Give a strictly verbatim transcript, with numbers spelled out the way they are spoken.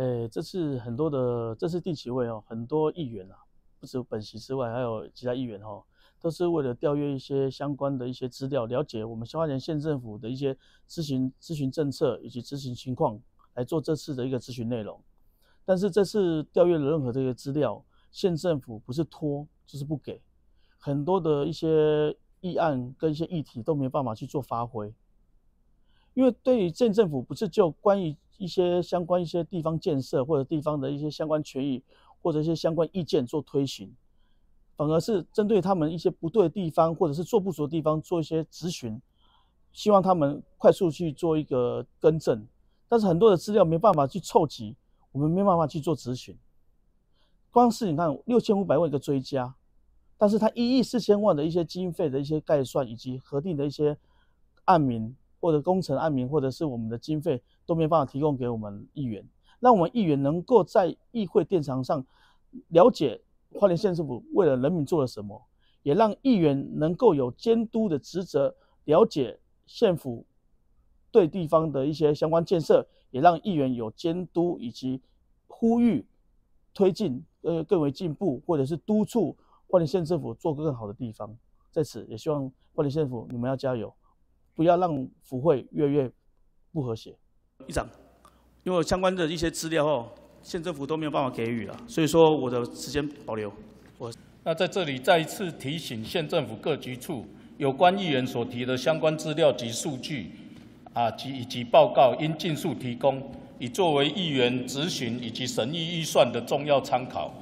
诶，这次很多的，这次第几位哦？很多议员啊，不止本席之外，还有其他议员哦，都是为了调阅一些相关的一些资料，了解我们彰化县县政府的一些咨询咨询政策以及执行情况，来做这次的一个咨询内容。但是这次调阅的任何这个资料，县政府不是拖就是不给，很多的一些议案跟一些议题都没办法去做发挥。因为对于县政府不是就关于一些相关一些地方建设或者地方的一些相关权益或者一些相关意见做推行，反而是针对他们一些不对的地方或者是做不足的地方做一些质询，希望他们快速去做一个更正。但是很多的资料没办法去凑齐，我们没办法去做质询。光是你看六千五百万一个追加，但是他一亿四千万的一些经费的一些概算以及核定的一些案名或者工程案名或者是我们的经费都没办法提供给我们议员，让我们议员能够在议会殿堂上了解花莲县政府为了人民做了什么，也让议员能够有监督的职责，了解县府对地方的一些相关建设，也让议员有监督以及呼吁推进呃更为进步，或者是督促花莲县政府做更好的地方。在此也希望花莲县政府你们要加油，不要让府会越来越不和谐。议长，因为相关的一些资料哦，县政府都没有办法给予了，所以说我的时间保留。我那在这里再一次提醒县政府各局处，有关议员所提的相关资料及数据啊及以及报告，应尽速提供，以作为议员质询以及审议预算的重要参考。